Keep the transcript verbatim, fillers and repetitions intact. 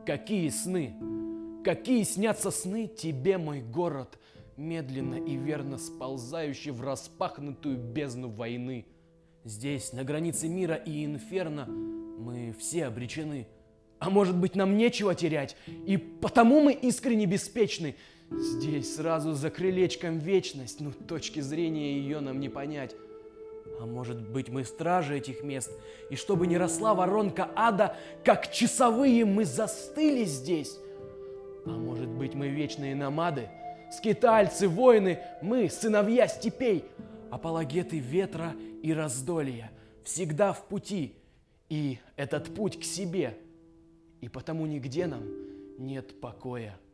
Какие сны? Какие снятся сны тебе, мой город, медленно и верно сползающий в распахнутую бездну войны? Здесь, на границе мира и инферно, мы все обречены. А может быть, нам нечего терять, и потому мы искренне беспечны. Здесь сразу за крылечком вечность, но точки зрения ее нам не понять. А может быть, мы стражи этих мест, и чтобы не росла воронка ада, как часовые мы застыли здесь. А может быть, мы вечные намады, скитальцы, воины, мы сыновья степей, апологеты ветра и раздолья, всегда в пути, и этот путь к себе, и потому нигде нам нет покоя.